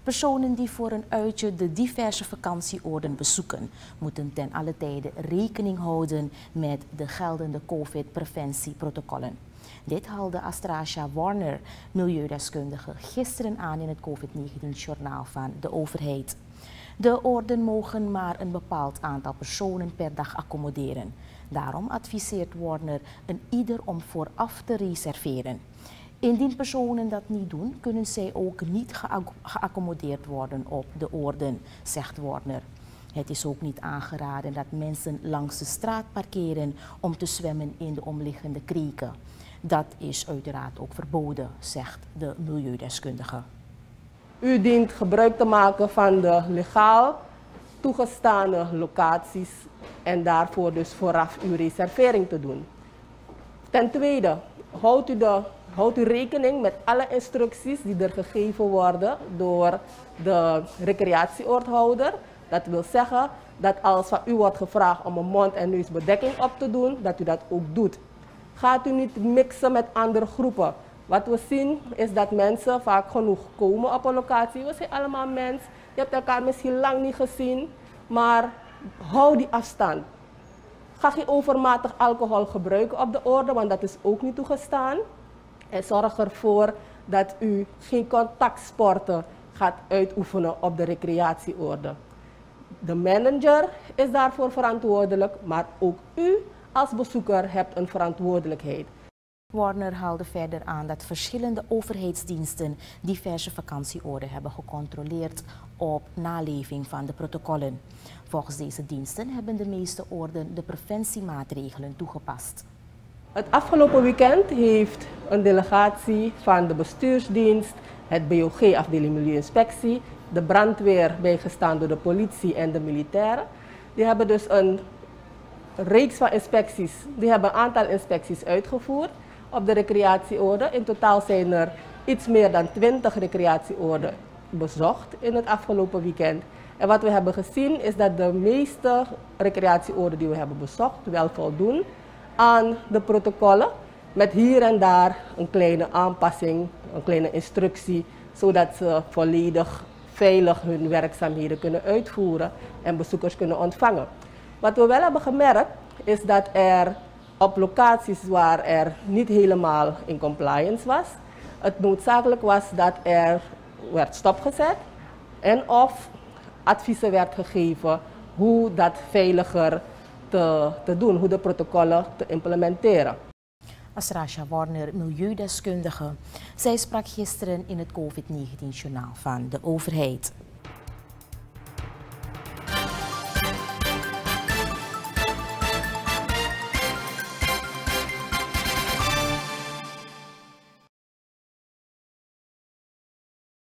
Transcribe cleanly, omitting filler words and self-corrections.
Personen die voor een uitje de diverse vakantieoorden bezoeken, moeten ten alle tijde rekening houden met de geldende COVID-preventieprotocollen. Dit haalde Astrasia Warner, milieudeskundige, gisteren aan in het COVID-19-journaal van de overheid. De orden mogen maar een bepaald aantal personen per dag accommoderen. Daarom adviseert Warner een ieder om vooraf te reserveren. Indien personen dat niet doen, kunnen zij ook niet geaccommodeerd worden op de orden, zegt Warner. Het is ook niet aangeraden dat mensen langs de straat parkeren om te zwemmen in de omliggende kreken. Dat is uiteraard ook verboden, zegt de milieudeskundige. U dient gebruik te maken van de legaal toegestane locaties en daarvoor dus vooraf uw reservering te doen. Ten tweede, houdt u rekening met alle instructies die er gegeven worden door de recreatieoordhouder. Dat wil zeggen dat als van u wordt gevraagd om een mond- en neusbedekking op te doen, dat u dat ook doet. Gaat u niet mixen met andere groepen. Wat we zien is dat mensen vaak genoeg komen op een locatie. We zijn allemaal mensen. Je hebt elkaar misschien lang niet gezien, maar hou die afstand. Ga geen overmatig alcohol gebruiken op de orde, want dat is ook niet toegestaan. En zorg ervoor dat u geen contactsporten gaat uitoefenen op de recreatieorde. De manager is daarvoor verantwoordelijk, maar ook u als bezoeker hebt een verantwoordelijkheid. Warner haalde verder aan dat verschillende overheidsdiensten diverse vakantieorden hebben gecontroleerd op naleving van de protocollen. Volgens deze diensten hebben de meeste orden de preventiemaatregelen toegepast. Het afgelopen weekend heeft een delegatie van de bestuursdienst, het BOG, afdeling Milieuinspectie, de brandweer, bijgestaan door de politie en de militairen. Die hebben dus een reeks van inspecties, die hebben een aantal inspecties uitgevoerd op de recreatieorde. In totaal zijn er iets meer dan 20 recreatieorden bezocht in het afgelopen weekend. En wat we hebben gezien is dat de meeste recreatieorden die we hebben bezocht wel voldoen aan de protocollen, met hier en daar een kleine aanpassing, een kleine instructie, zodat ze volledig veilig hun werkzaamheden kunnen uitvoeren en bezoekers kunnen ontvangen. Wat we wel hebben gemerkt is dat er op locaties waar er niet helemaal in compliance was, het noodzakelijk was dat er werd stopgezet en of adviezen werd gegeven hoe dat veiliger te doen, hoe de protocollen te implementeren. Astrasia Warner, milieudeskundige. Zij sprak gisteren in het COVID-19-journaal van de overheid.